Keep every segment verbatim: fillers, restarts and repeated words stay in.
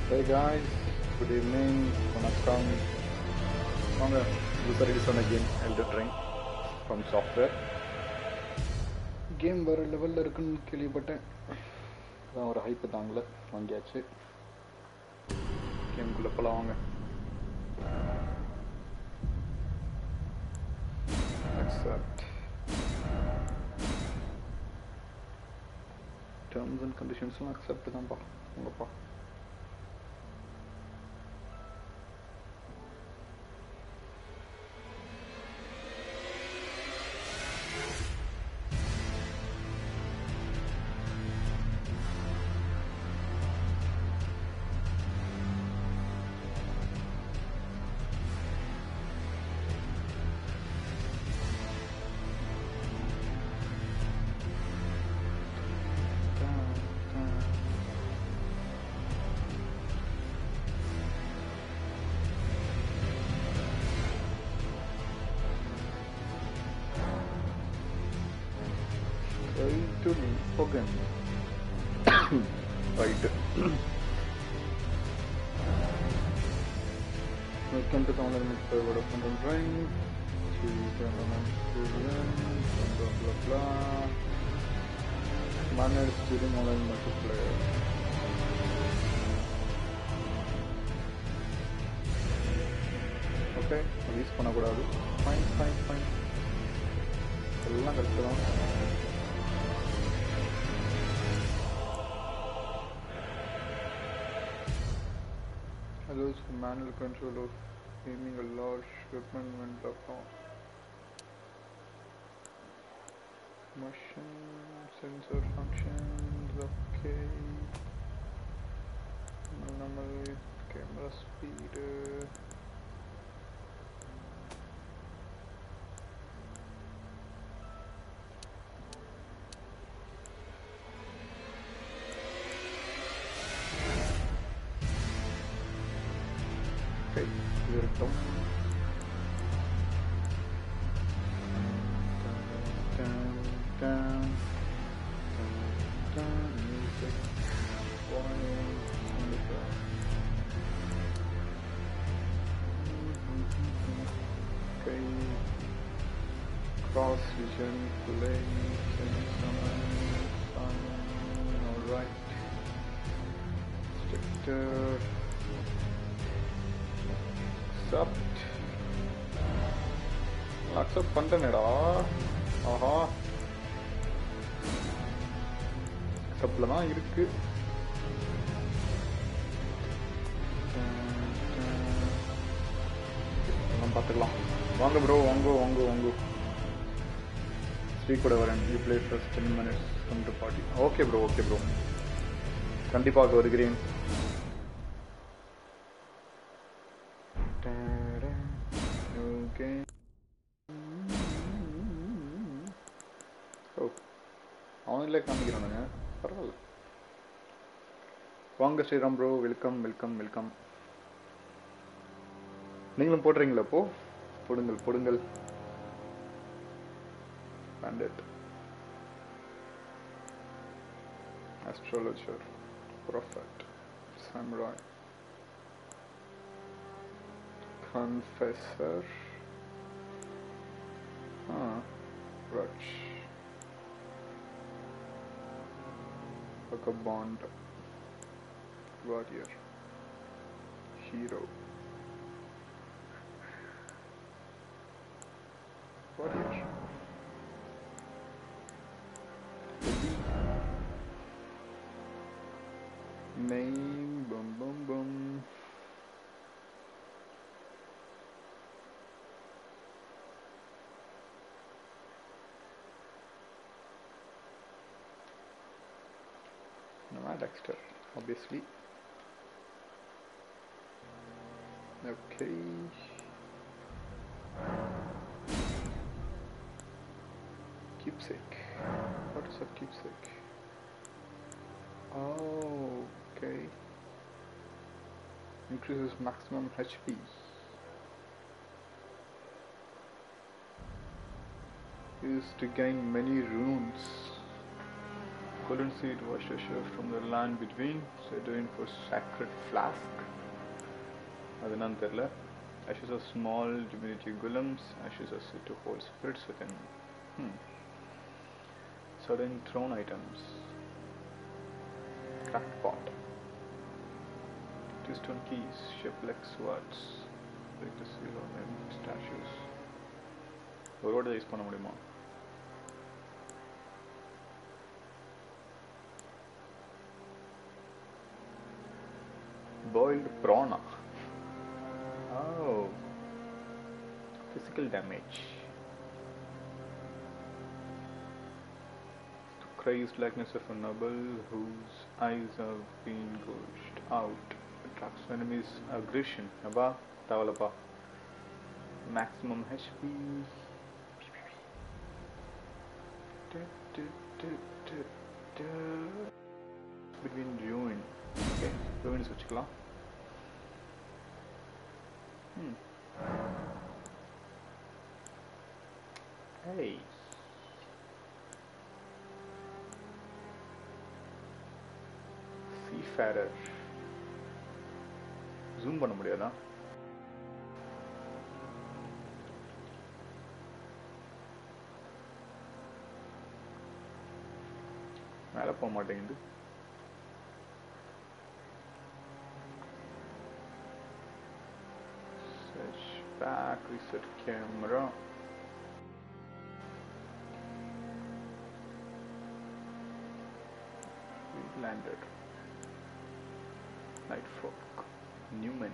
Hey guys, good evening, vanakkam. வாங்க user இது சொன்ன game Elden Ring from software. Game வேறு லெவலில் இருக்குன்னு கேள்விப்பட்டேன். அதான் ஒரு ஹைப்பு தாங்கல வாங்கியாச்சு. கேமுக்குள்ளே போகலாம் வாங்க. Accept. Terms and conditions accept தான்ப்பா உங்கப்பா. To me, okay. Right. Welcome to the online server of Elden Ring. Choose the online experience. Blah blah blah. Manage during online multiplayer. Okay, release பண்ண கூடாது. Fine, fine, fine. எல்லாம் correct தான். Allows for manual control of aiming a large weapon when locked on. Motion sensor functions, okay. Normal camera speed. இருக்கும் cross vision play all right structure accept accept பண்ணிட்டேனேடா ஆஹா acceptல தான் இருக்கு நம்ம பார்த்துக்கலாம் வாங்க ப்ரோ வாங்க வாங்க வாங்க ஸ்ரீ கூட வரேன் you play first ten minutes come to party okay bro okay bro கண்டிப்பாக வருகிறேன் அவங்களே காமிக்கிறானுங்க பரவாயில்ல வாங்க Sriram bro welcome welcome welcome நீங்களும் போடுறீங்களா இப்போ போடுங்கள் போடுங்கள் bandit astrologer prophet samurai confessor ah grudge vagabond warrior hero warrior name bum bum bum Nomad DeXter obviously okay keepsake what is a keepsake oh okay increases maximum H P used to gain many runes Golden seed washed ashore from the land between. Settling for sacred flask. That's another. Ashes of small divinity golems. Ashes are said to hold spirits within. Hmm. Certain throne items. Cracked pot. Two stone keys. Ship-like swords. Break the seal of empty statues. ஒரு வாட்டி use பண்ண முடியுமா? Boiled prawn. Oh, physical damage. To Christ likeness of a noble whose eyes have been gouged out. Attracts enemies' aggression. Abba, Tavalapa. Maximum H P. Between ruin. Okay, ruin is வச்சுக்கலாம். Hmm. Hey. Seafarer. Zoom பண்ண முடியாதா? மேலே போக மாட்டேங்குது. Search back, reset camera. We landed. Night Fork. Newman.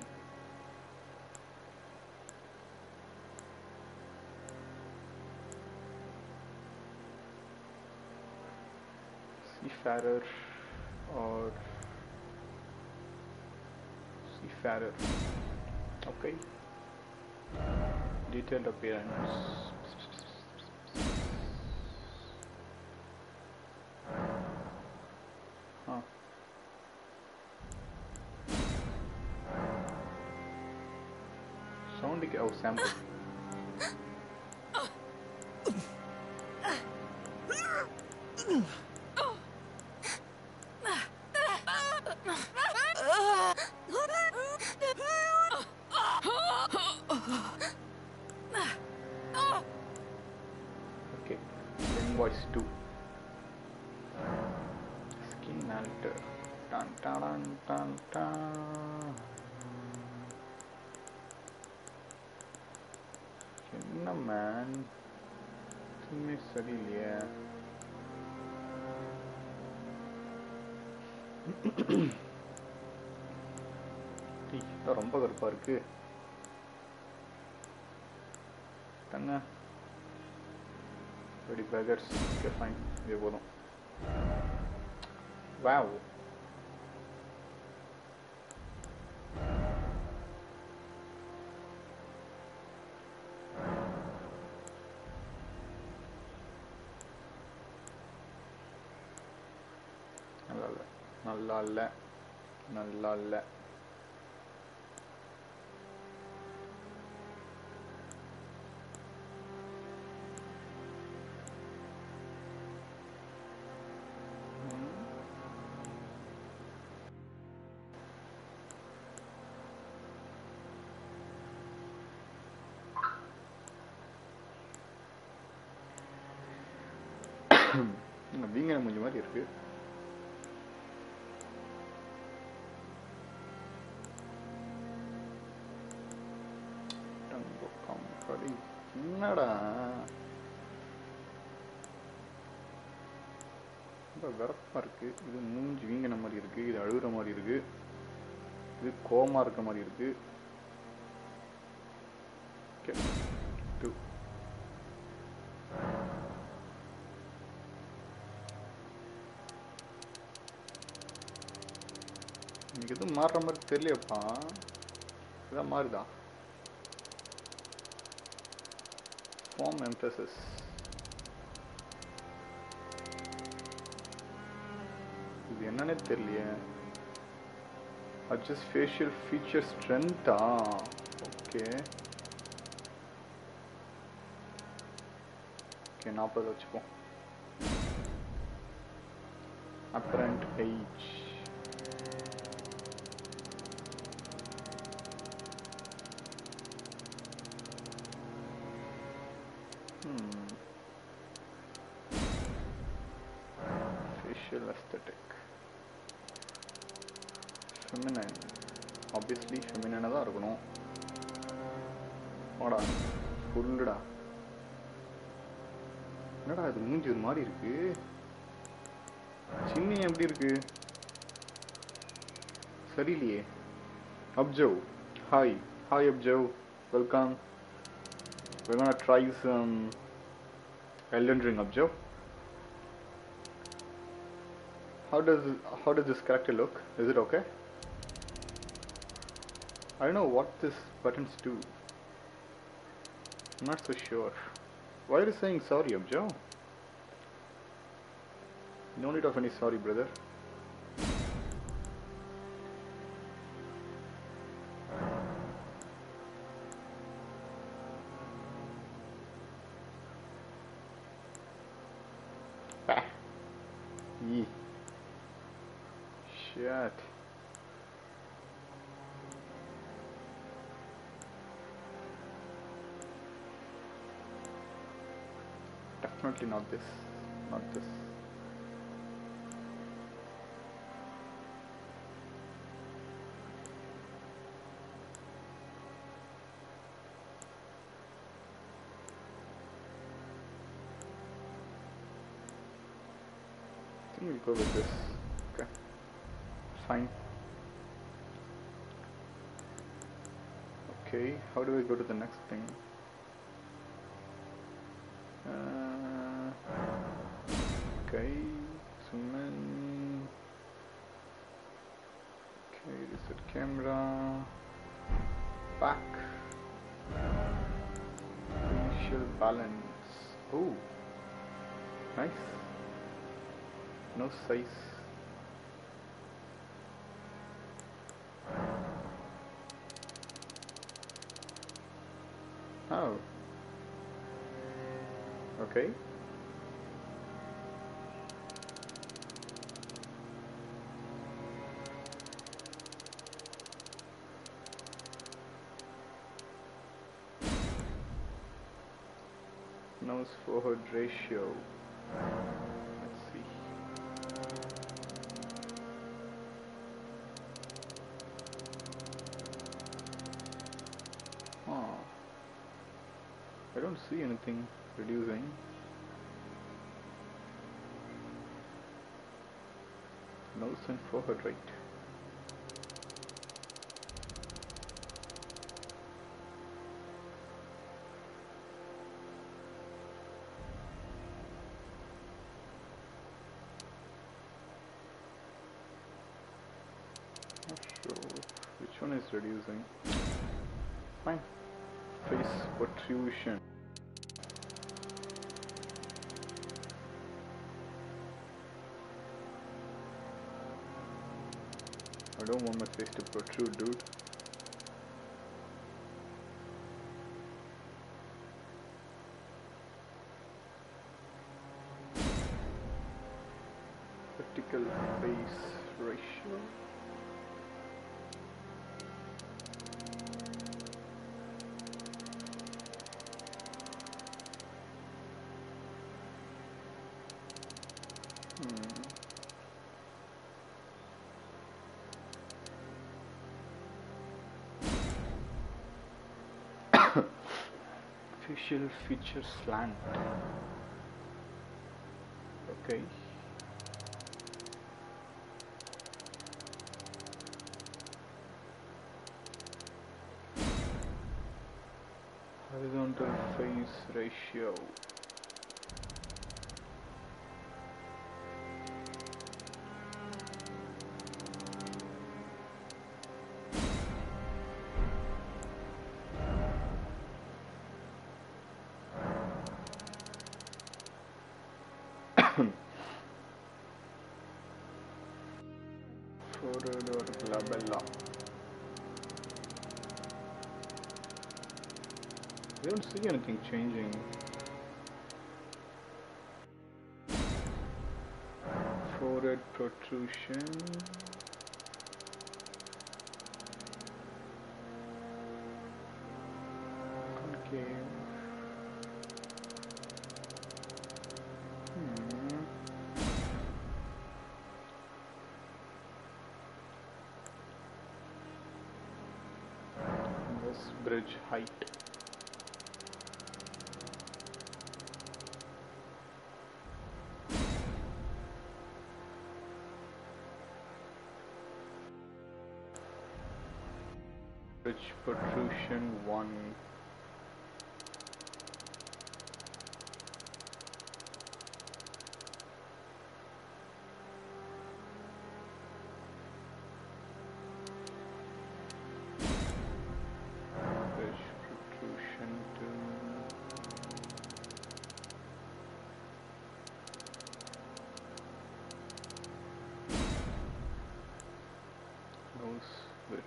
Seafarer or Seafarer. Okay. Detailed appearance. Huh. Sound like oh sample. Okay, invoice two. Skin alter. Dun dun dun dun. என்ன man சும்மே சரியில்லையே. ரொம்ப கருப்பா இருக்கு தங்க. ரெடி பேகர்ஸ். ஓகே ஃபைன், இதே போதும். Wow, நல்லா இல்லை நல்லா இல்லை நல்லா இல்லை. வீங்க முடிஞ்ச மாதிரி இருக்கு. என்னடா ரொம்ப வெறப்பா இருக்கு. இது மூஞ்சி வீங்கின மாதிரி இருக்கு, இது அழுகுற மாதிரி இருக்கு, இது கோமா இருக்க மாதிரி இருக்கு. இன்னைக்கு எதுவும் மாறுற மாதிரி தெரியலையப்பா. இதான் மாறுதா? Form emphasis. இது என்னன்னே தெரியலையே. Adjust facial feature strength. Okay okay நாற்பது வச்சுப்போம். Apparent age. Hmm. Facial aesthetic. Feminine. Obviously feminine தான் இருக்கணும். வாடா சொல்லுடா. என்னடா இது மூஞ்சி ஒரு மாதிரி இருக்கு. சின்ன எப்படி இருக்கு? சரியில்லையே. Observe. Hi. Hi Observe. Welcome. We're gonna try some Elden Ring. Observe. How does how does this character look? Is it okay? I don't know what this buttons do. I'm not so sure. Why are you saying sorry, Abjo? No need of any sorry, brother. Ah. Yee. Shit. Definitely not this. Not this. I think we'll go with this. Okay. Fine. Okay, how do we go to the next thing? Uh, okay, zoom in. Okay, reset camera. Back. Facial balance. Oh, nice. No size. Oh. Okay. Nose forehead ratio. Let's see. Oh. I don't see anything reducing. Nose and forehead right. Not sure which one is reducing. Fine. Face protrusion. I don't want my face to protrude, dude. Vertical face ratio. Hmm. Facial feature slant. Okay. Horizontal face ratio. Forehead or labella. I don't see anything changing. forehead protrusion. Concave. Hmm. This bridge height. Bridge protrusion one. Bridge protrusion two. Nose width.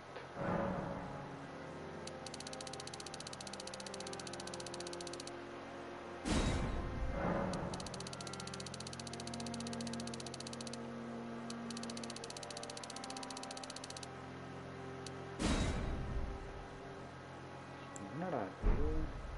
என்னடா இது?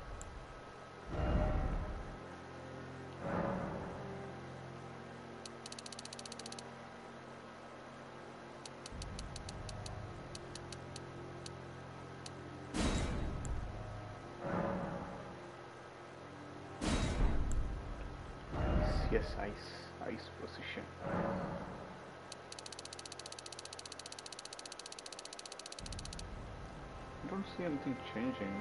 Yes, ice, ice position. I don't see anything changing.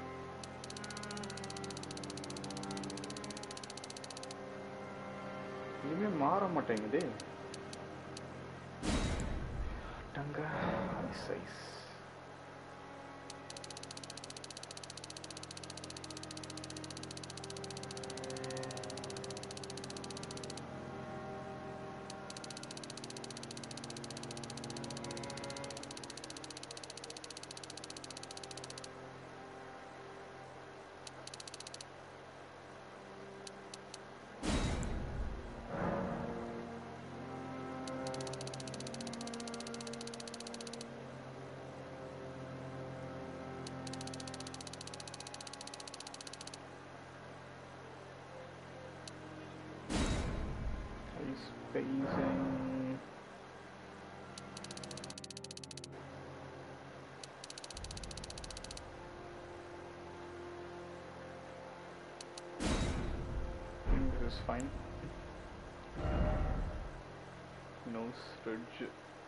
இதுமே மாற மாட்டேங்குதே. டங்க eyes eyes. Phasing. I think this is fine. Nose ridge.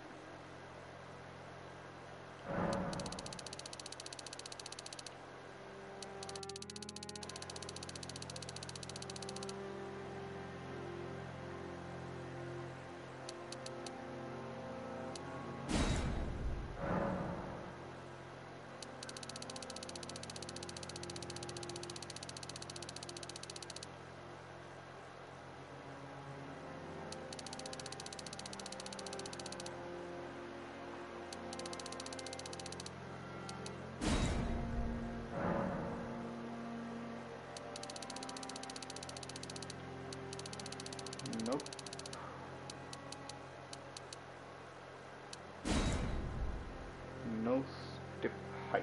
Nope. Nose tip height.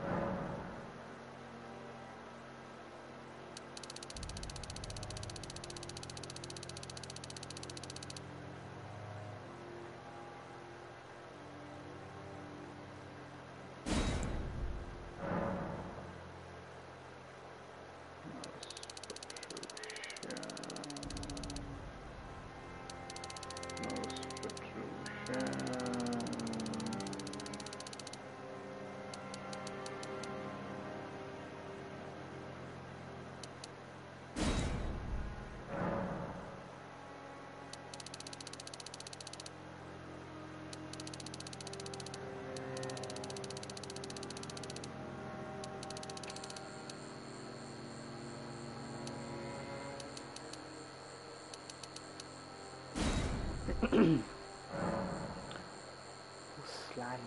Slant.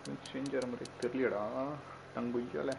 Change ஆகிற மாதிரி தெரியலடா தங்குய்யால.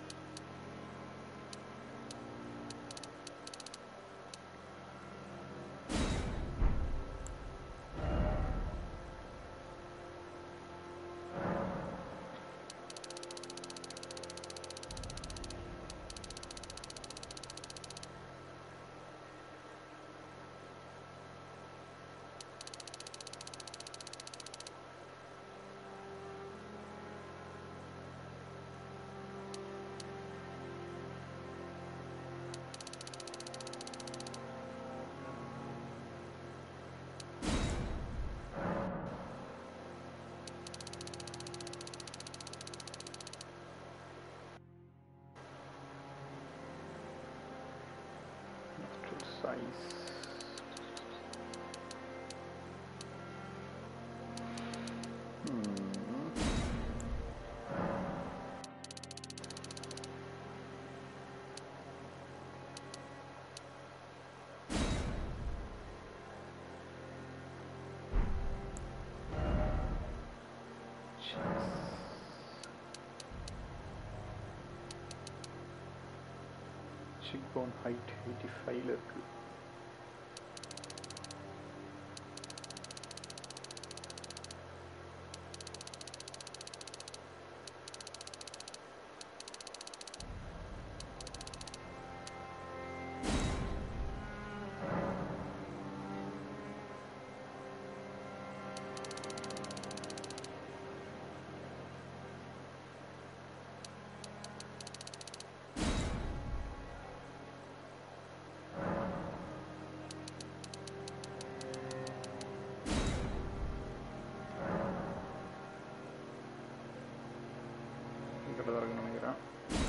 Size. Hmm. Cheekbone height eighty-five ல இருக்கு. நினைக்கிறேன்.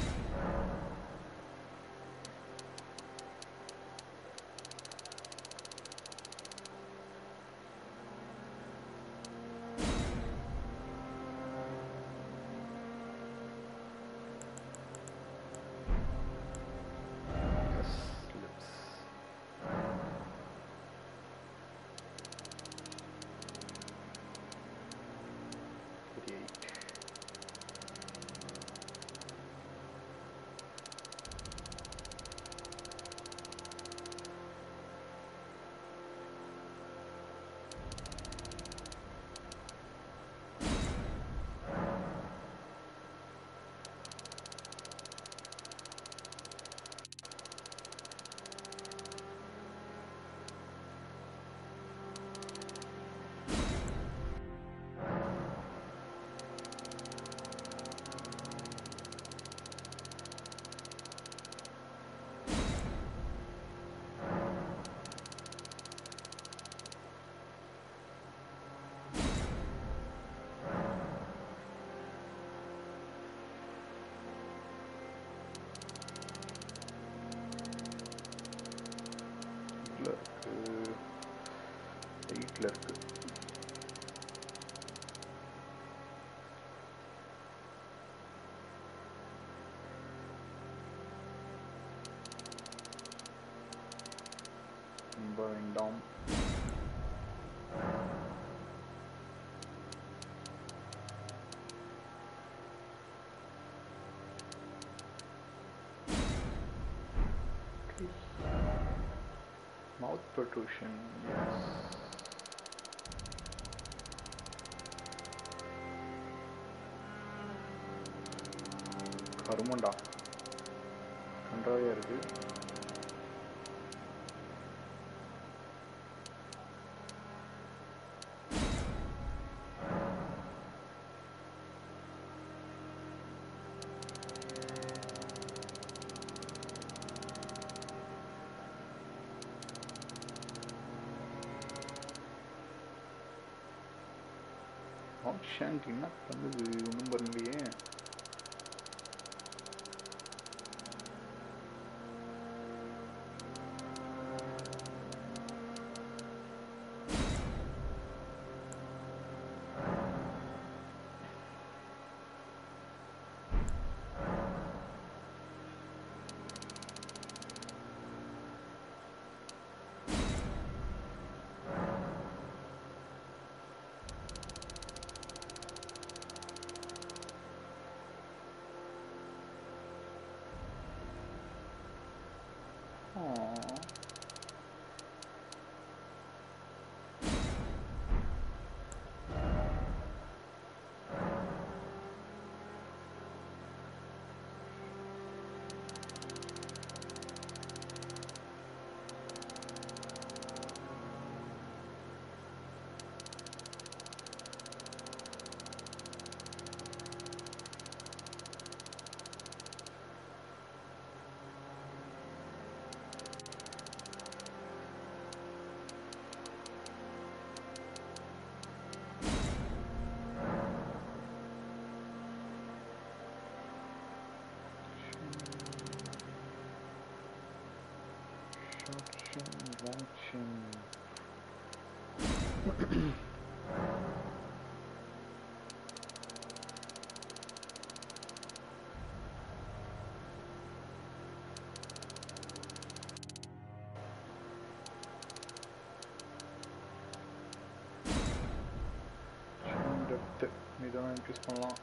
எயிட்ல இருக்கு. ரொம்ப வேண்டாம். Mouth protrusion, yes. கருமண்டா நன்றாக இருக்கு. ஆப்ஷன் என்ன பண்ணுது ஒன்றும் பண்ணலையே. watching. Depth இதெல்லாம் இன்க்ரீஸ் பண்ணலாம்.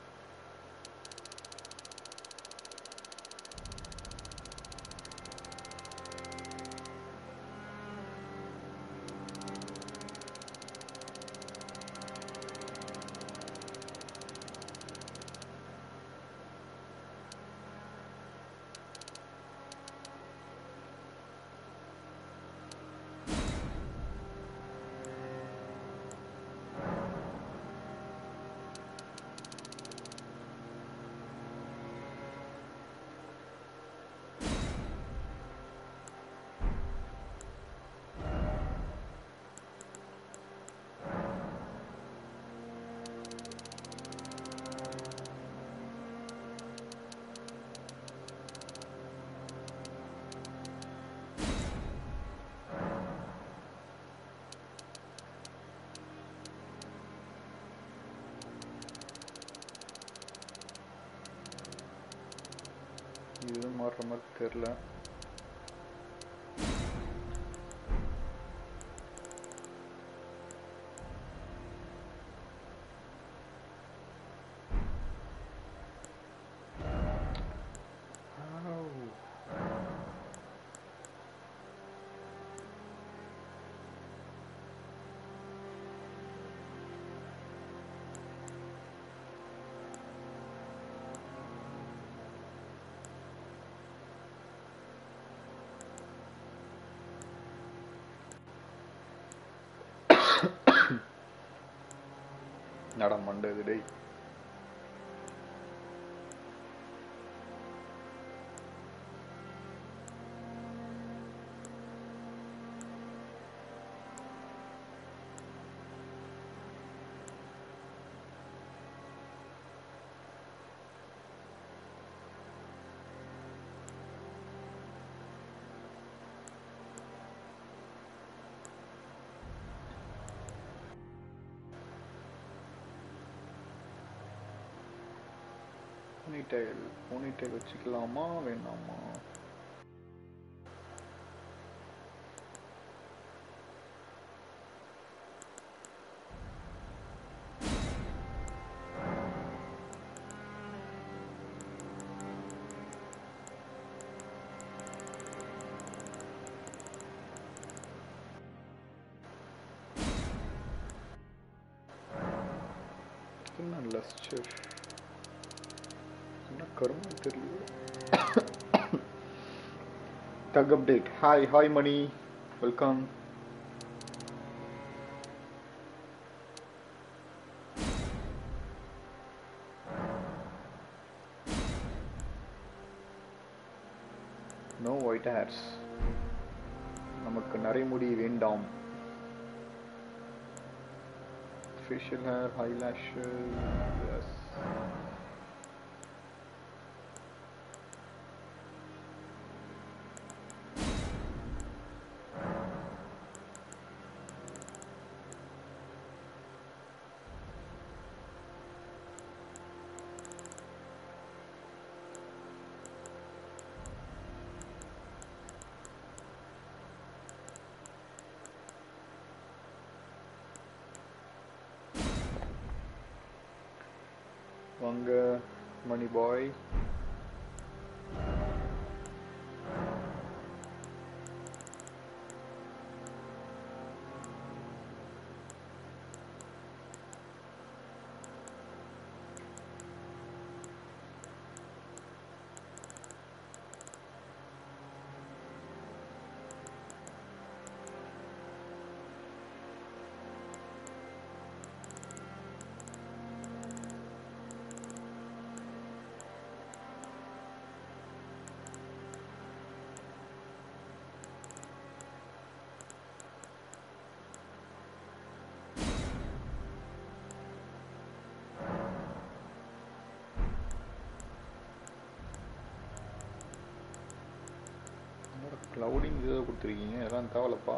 இது மாறுற மாதிரி தெரியல. நட மண்டது டேய். போனிடெயில் போனிடெயில் வச்சுக்கலாமா வேணாமா? என்ன லஸ்டர் என்ன கருமம் தெரியல. தக் update. Hi hi Mani, welcome. No white hairs, நமக்கு நரைமுடி வேண்டாம். facial hair, eyelashes, yes. வாங்க மணி பாய். லவுடிங் ஏதோ கொடுத்துருக்கீங்க, எல்லாம் தேவலப்பா.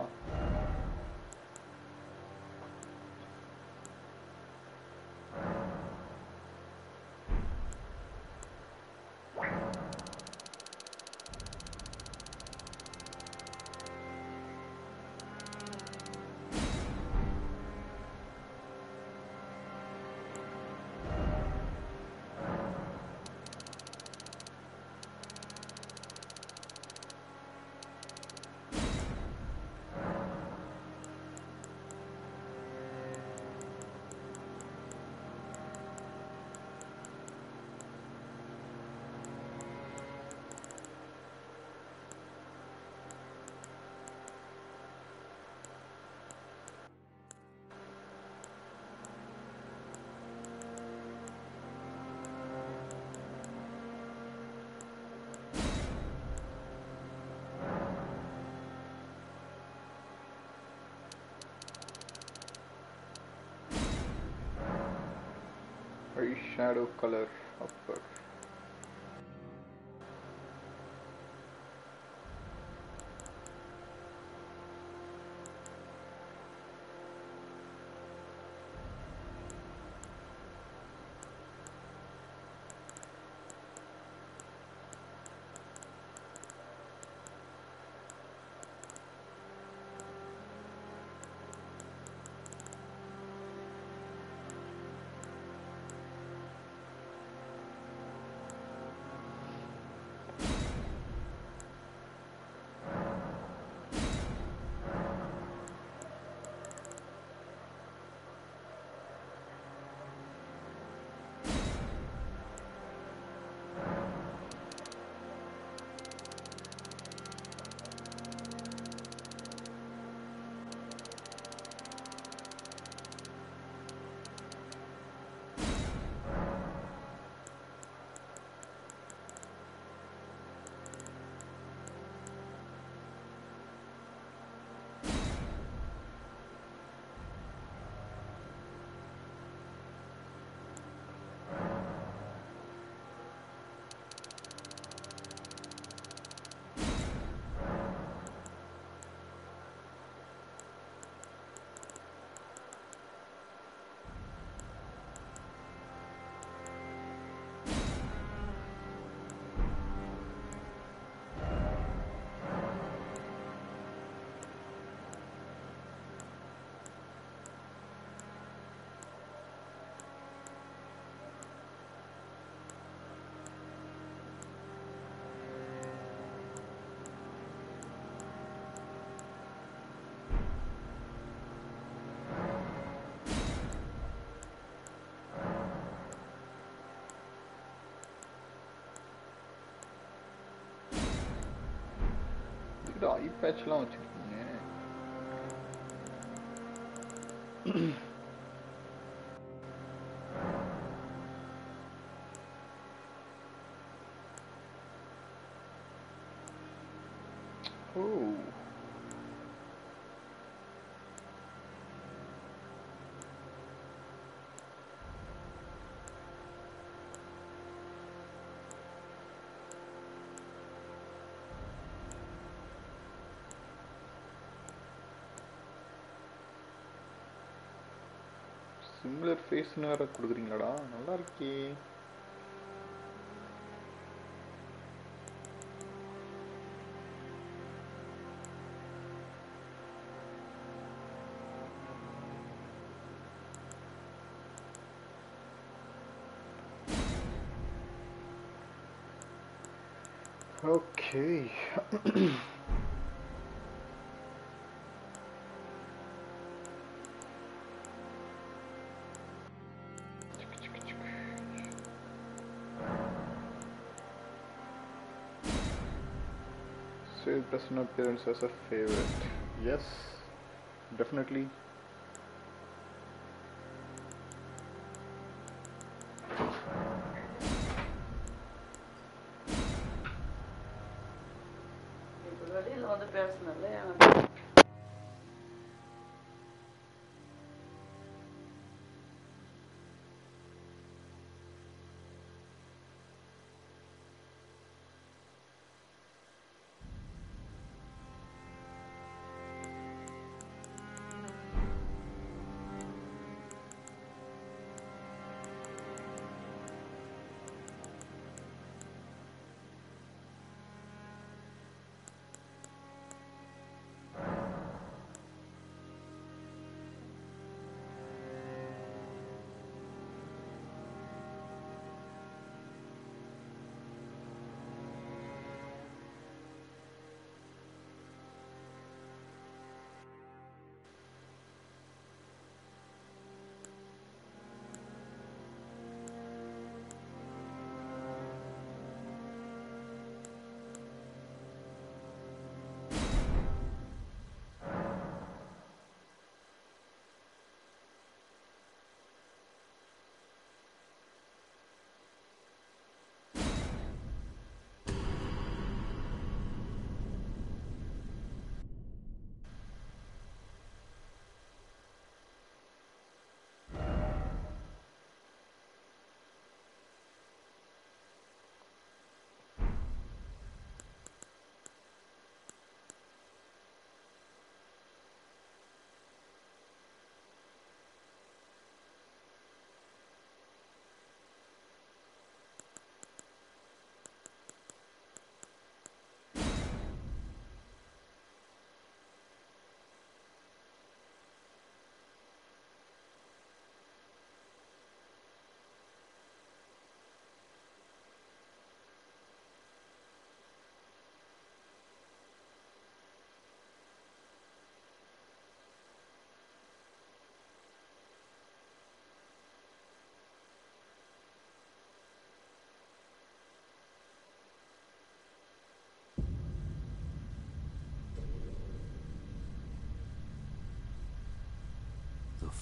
Shadow color upper. ஐ பேட்ச்லாம் வச்சுருக்கீங்க. ஓ, சிமிலர் ஃபேஸ்னு வேற கொடுக்குறீங்களாடா, நல்லா இருக்கே. Okay. Save person appearance as a favorite. Yes, definitely.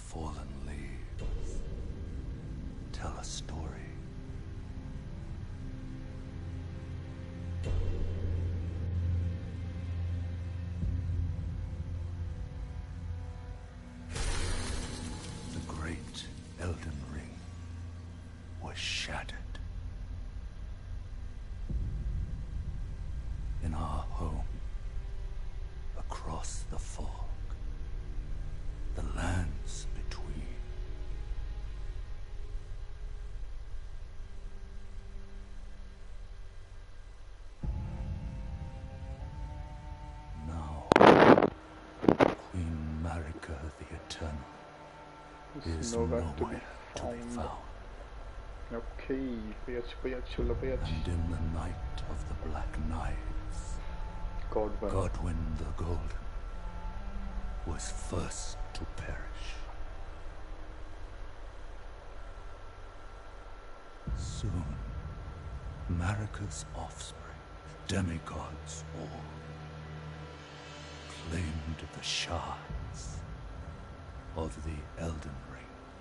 fallen leaves tell a story. The great Elden Ring was shattered. In our home, across the fog, the lands between. Now, Queen Marika the Eternal is nowhere to nowhere be to be found. found. Okay, payach, payach, chula payach. And in the night of the Black Knives, Godwin. Godwin the Golden was first to perish. Soon, Marika's offspring, demigods all, claimed the shards of the Elden Ring.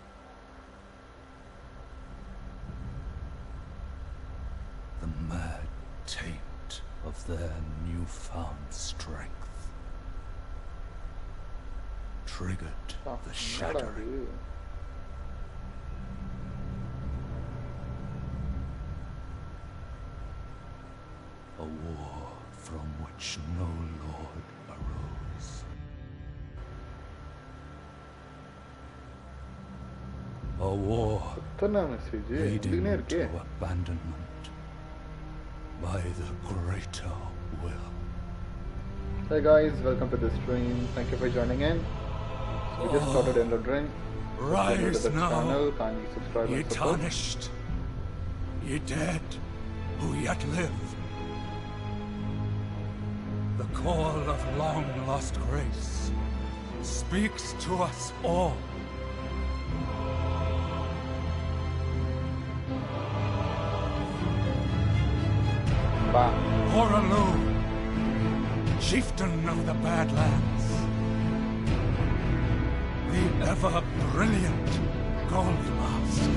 The mad taint of their newfound strength triggered Oh, the shattering. A war from which no lord arose. A war leading to abandonment by the greater will. Hey guys, welcome to the stream. Thank you for joining in. So we just started Elden Ring. Rise to the now, channel. Kindly subscribe ye and support. tarnished, ye dead who yet live. The call of long-lost grace speaks to us all. Bam. Horalu, chieftain of the Badlands, the ever-brilliant Gold Mask.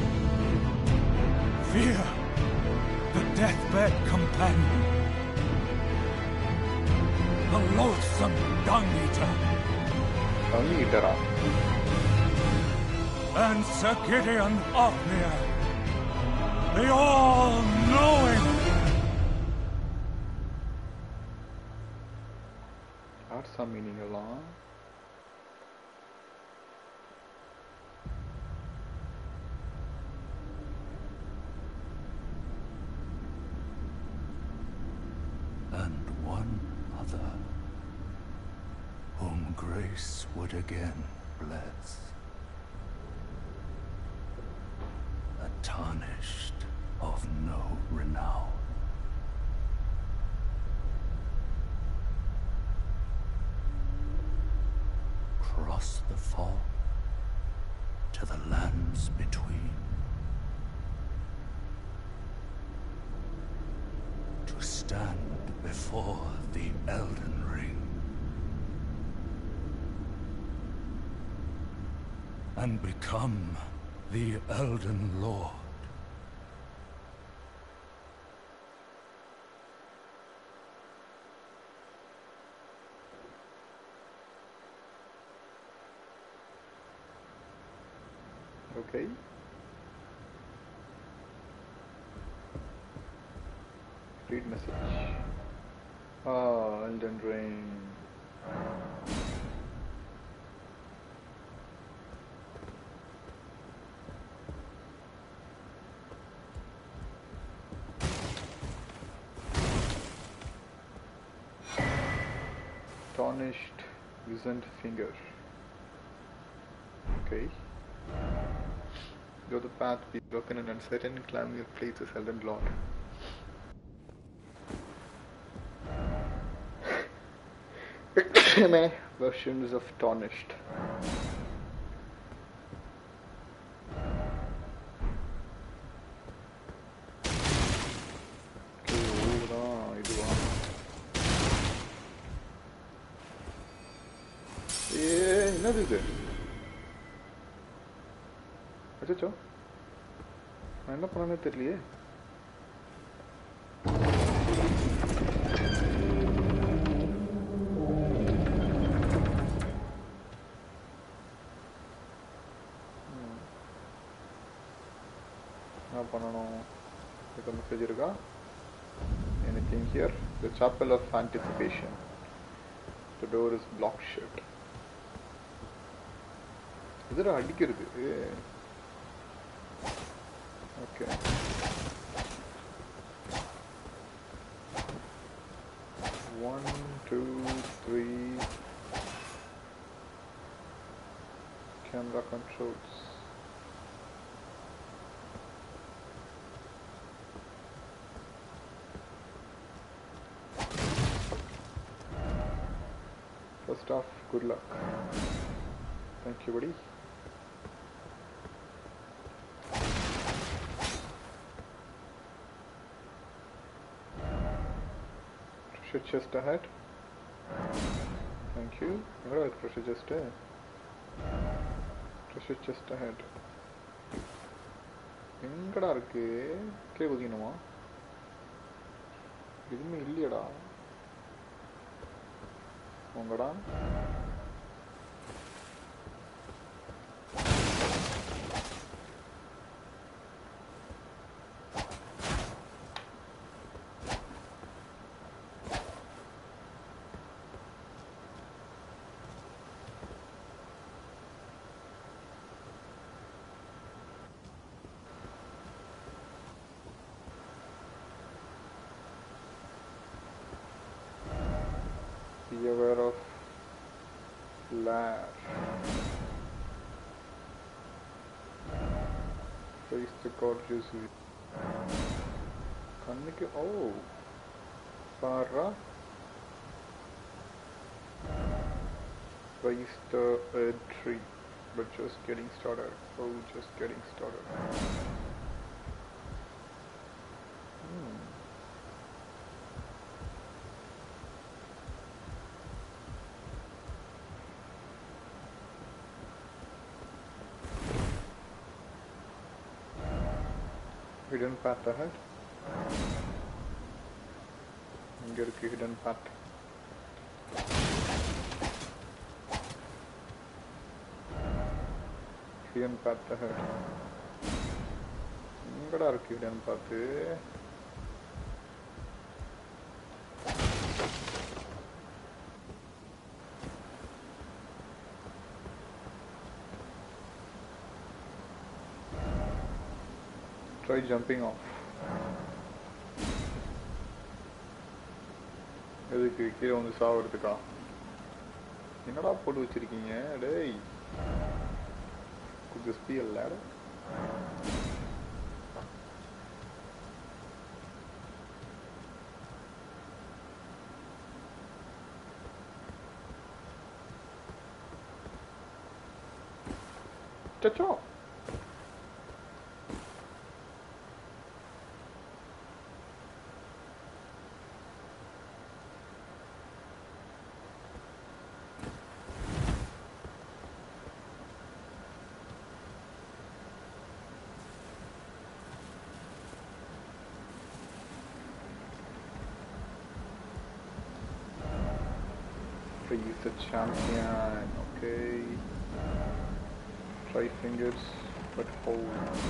Fear, the deathbed companion, the loathsome dung-eater, Dung Eater. and Sir Gideon Ofnir, the all-knowing. That's some meaning along. And one other, whom grace would again bless. A tarnished of no renown. Cross the fog to the lands between. To stand before the Elden Ring and become the Elden Lord. Okay. Read message. Ah, Elden Ring. Tarnished, wizened finger. Okay. Though the path be broken and uncertain, climb your places, Elden Lord. Extreme versions of Tarnished. அச்சோ நான் என்ன பண்ணனே தெரியலையே. என்ன பண்ணணும்? இதுக்கு message இருக்கா? Anything here? The chapel of anticipation. The door is blocked shut. இதுல அடிக்கிறது. Okay. One, two, three. Camera controls. First off, good luck. Thank you, buddy. Treasure chest ahead. Thank you. Where are the treasure chest? Treasure chest ahead. எங்கடா இருக்கு? கீழே குதிக்கணுமா? எதுவுமே இல்லையடா. உங்கடா? Be aware of flare. Face the gorgeous view. கண்ணுக்கு ஓ பாரா. Face the entry, but just getting started. Oh, just getting started. Hmm. Hidden path ahead. இங்க இருக்கு hidden path. Hidden path ahead. இங்கடா இருக்கு hidden path. Try jumping off. எதுக்கு கீழே வந்து சாவறதுக்கா? என்னடா போட்டு வச்சிருக்கீங்க டேய்? Could this be a ladder? Cha-cha! He's a champion, okay. Try fingers, but hold.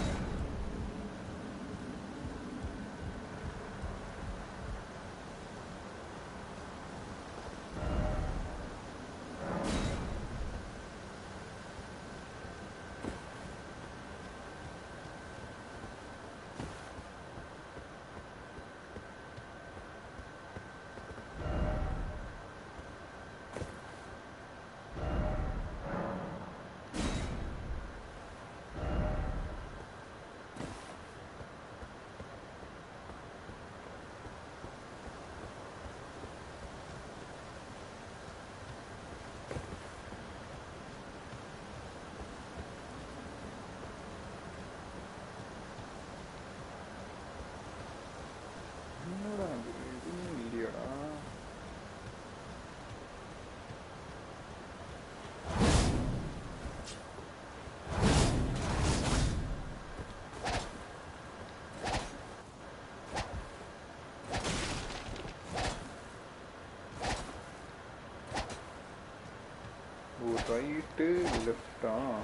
right, left. Ah.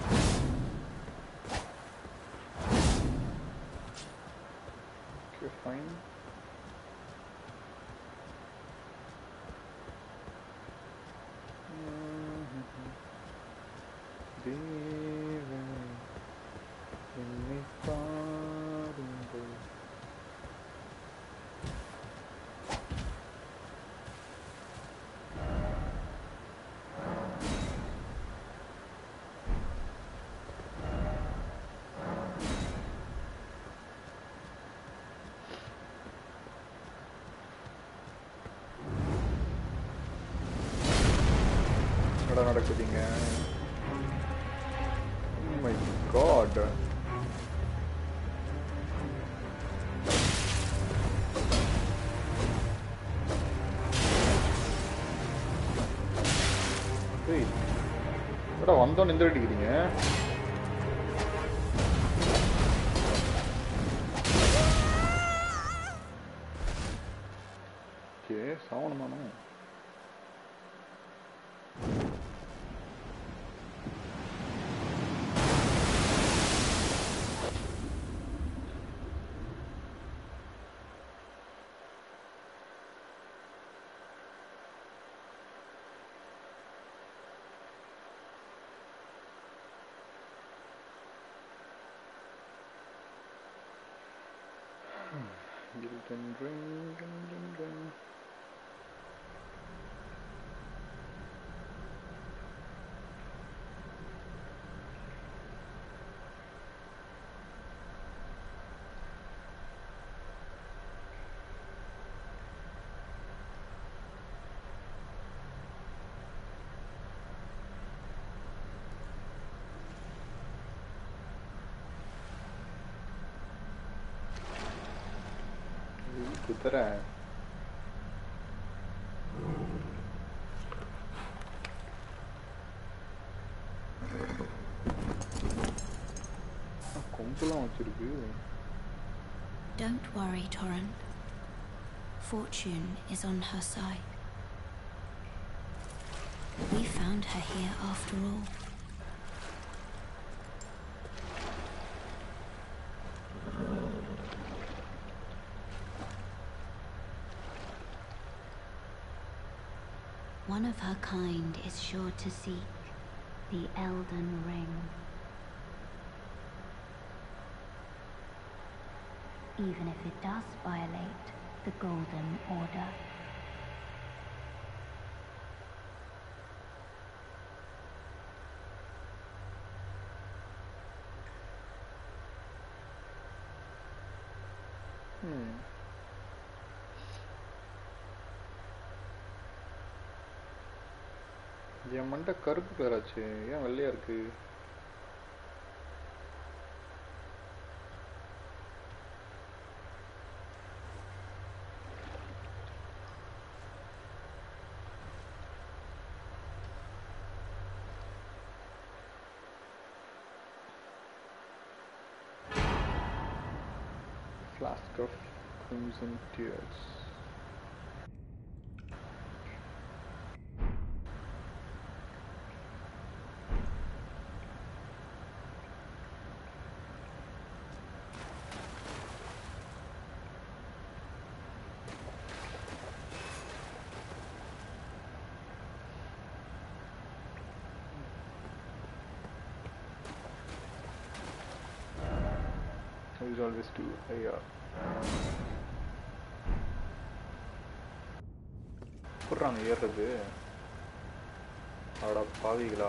Okay, fine. என்னடா நடக்குதுங்க? Oh my god. ஏய், என்னடா வந்தோன்னு இந்த அடிக்கிறீங்க? ஓகே, சாவணமானோ? Elden ring, Elden ring. कुतरा है கொம்புலாம் வச்சிருக்கு. Don't worry, Torrent. Fortune is on her side. We found her here after all. One of her kind is sure to seek the Elden ring. Even if it does violate the Golden Order. Hmm. என் மண்டை கருப்பு கலராச்சு, ஏன் வெள்ளையா இருக்கு? Flask of crimson tears. Is always too high up. புறாங்க ஏறுறது. அட பாவிகளா.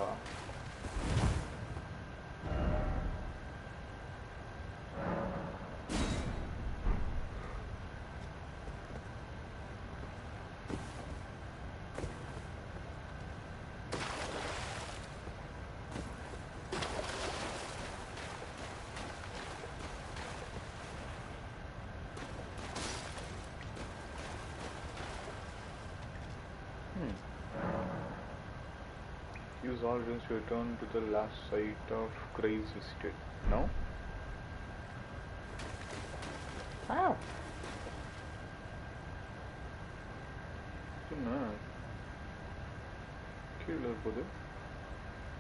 Use all runes to return to the last site of Grace visited. No? Ow! என்ன கீழே போகுது?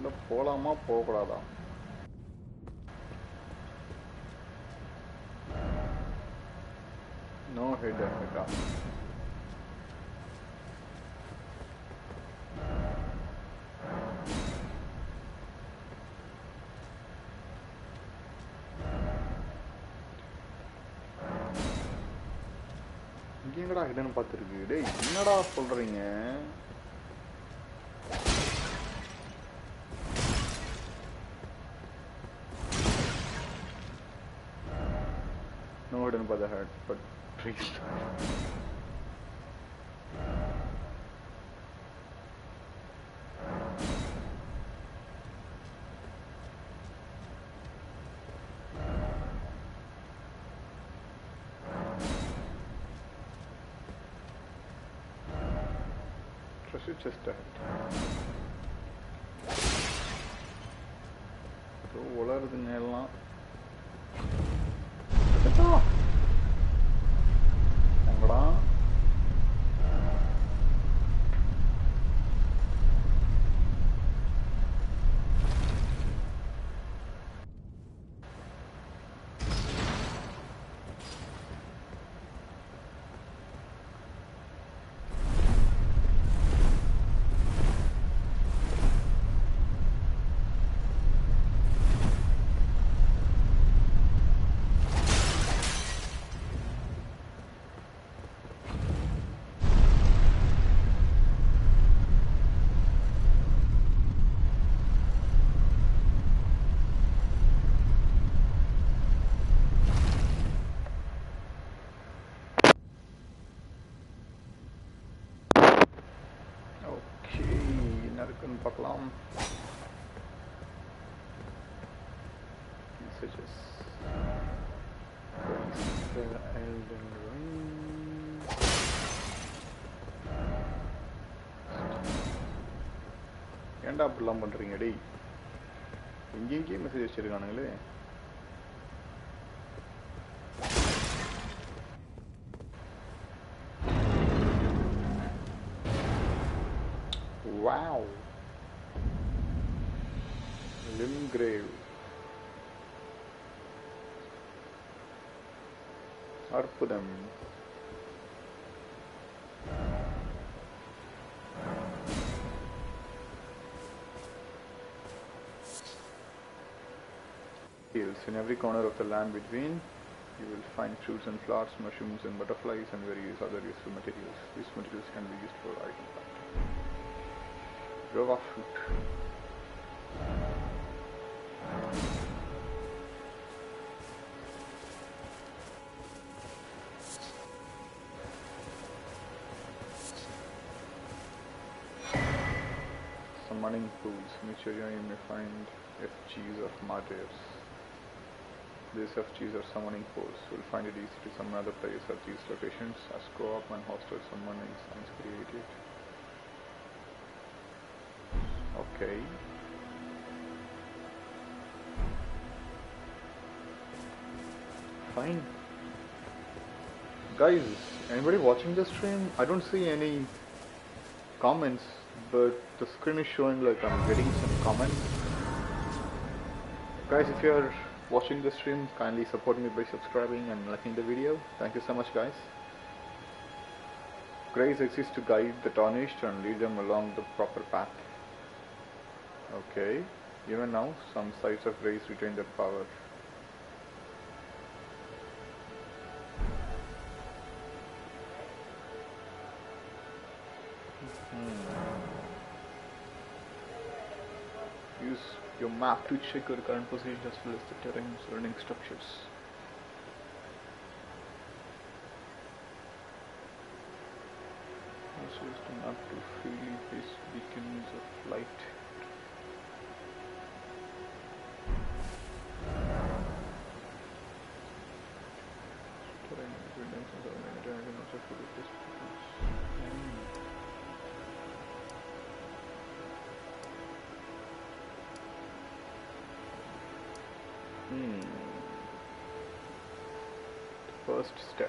உள்ள போலாமா போகக்கூடாதா? No head ahead. இங்க எங்கடா ஹிடன் பார்த்துருக்கு? டேய் என்னடா சொல்றீங்க? No hidden by the head, but trees. Treasure chest ahead. So, வளருதுங்க எல்லாம். எங்கடா? பார்க்கலாம். Messages. The Elden Ring. ஏன்டா அப்படிலாம் பண்றீங்க டேய்? எங்கெங்கே மெசேஜ் வச்சிருக்கானுங்களே. Wow. Limgrave. அற்புதம். Hills. In every corner of the land between, you will find fruits and flowers, mushrooms and butterflies, and various other useful materials. These materials can be used for item crafting. Guava fruit. Summoning pools. In each area you may find F Gs of martyrs. These F Gs are summoning pools. You will find it easy to summon other players at these locations as co-op and hostile summoning signs created. Okay. Fine. Guys, anybody watching the stream? I don't see any comments, but the screen is showing like I'm getting some comments. Guys, if you are watching the stream, kindly support me by subscribing and liking the video. Thank you so much, guys. Grace exists to guide the tarnished and lead them along the proper path. Okay, even now some sites of grace retain their power. Hmm. Use your map to check your current position as well as the terrain surrounding structures. Also use the map to freely place beacons of light. Terrain dimensions are limited and also fully place beacons. Hmm. First step.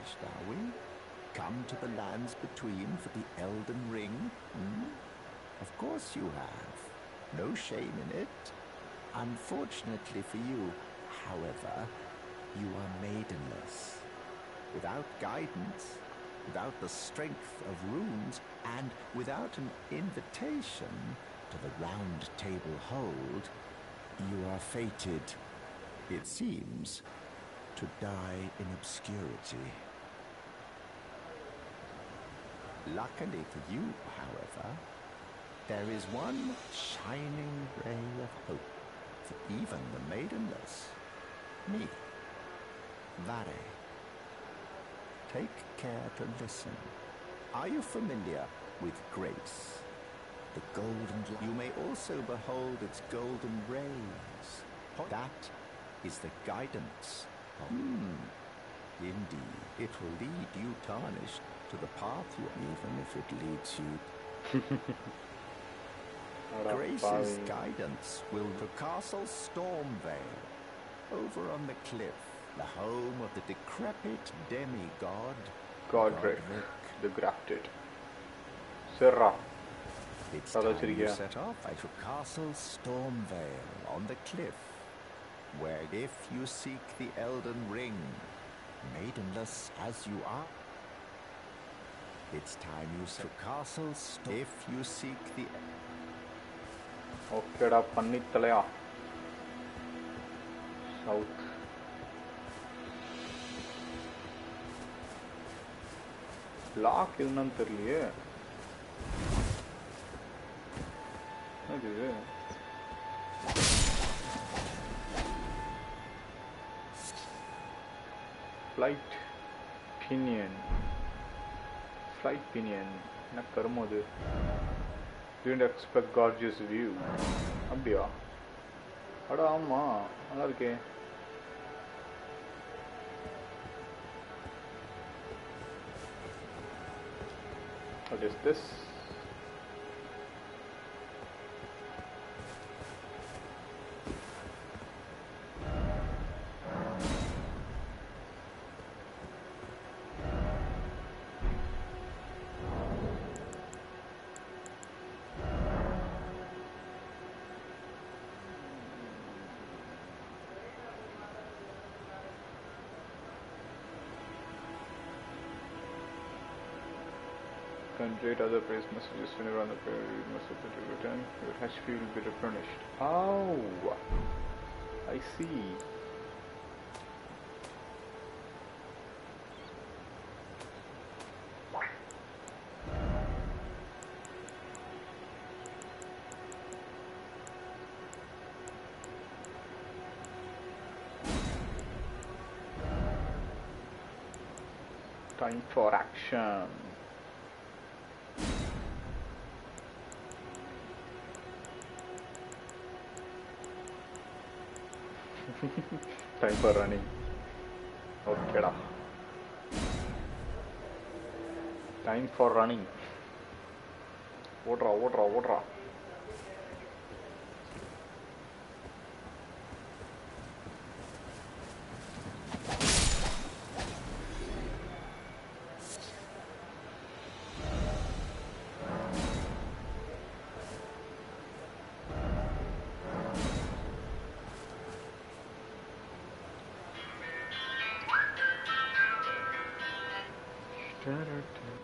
finished, are we? Come to the lands between for the Elden Ring? Hmm? Of course you have. No shame in it. Unfortunately for you, however, you are maidenless. Without guidance, without the strength of runes, and without an invitation to the Round Table Hold, you are fated, it seems, to die in obscurity. Luckily for you, however, there is one shining ray of hope for even the maidenless. Me. Vare. Take care to listen. Are you familiar with grace? The golden... You may also behold its golden rays. That is the guidance. Hmm. Indeed, it will lead you tarnished to the path you... Even if it leads you... Grace's guidance will to Castle Stormvale, over on the cliff, the home of the decrepit demigod Godric, the Grafted. Serra. It's time you set off to Castle Stormvale on the cliff, where if you seek the Elden Ring, maidenless as you are, it's time you set to Castle Stormvale. If you seek the... Okay, da pannithalaya. South. Lock என்னன்னு தெரியலையே. அது flight pinion. Flight pinion. என்ன கருமம் அது? Didn't expect gorgeous view. அப்படியா? அட ஆமா, நல்லா இருக்கே. What is this? Convert other praise messages whenever on the prayer you must have to return. Your H P will be replenished. Oh, I see. Time for action. Time for running. Okay da. Time for running. Odra, odra, odra. Da, da, da.